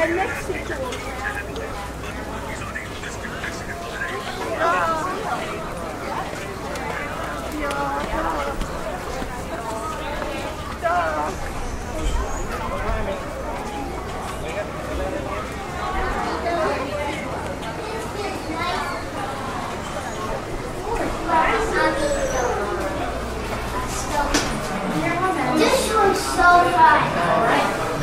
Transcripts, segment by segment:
This one's so fun.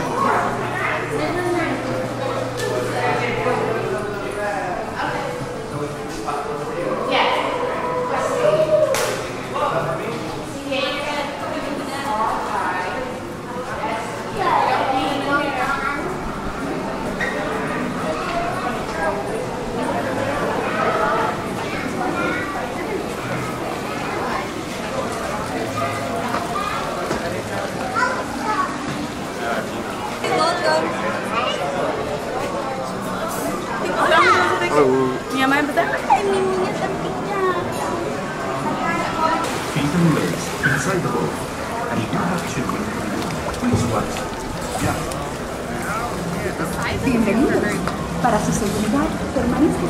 Nhà mai besar kan minyak cantiknya. Feed them legs inside the bowl, and you do have children. Please watch. Yeah. Bienvenidos. Para su seguridad, permanezca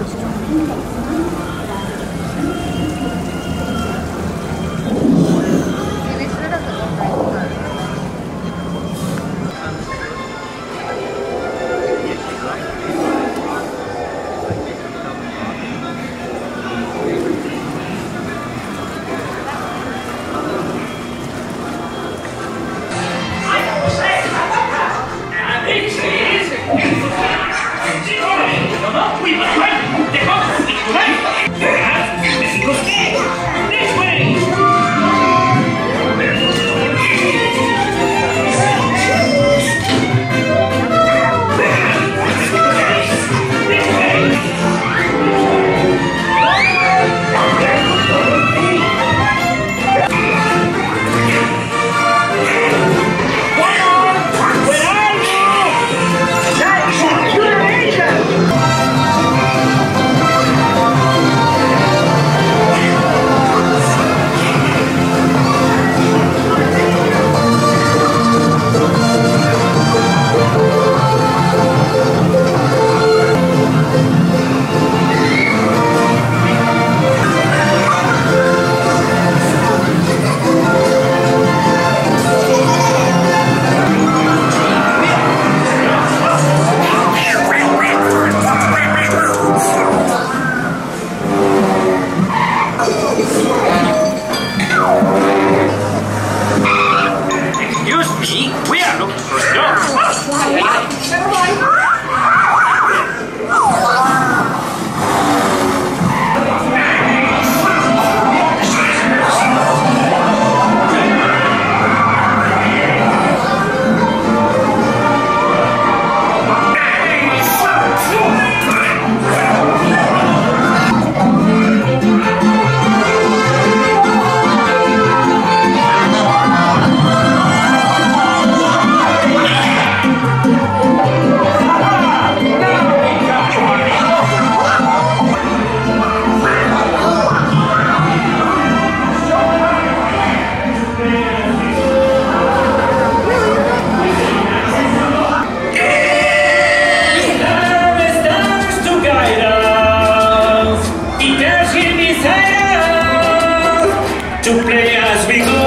to play as we go.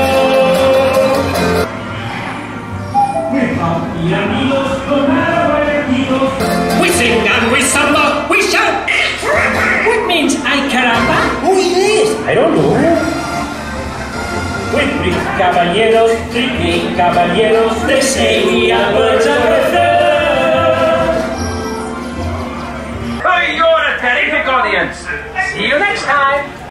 We sing and we samba, we shout. What means ay caramba? Who is this? I don't know. With three caballeros, they say we are birds of a feather. Hey, you're a terrific audience. See you next time.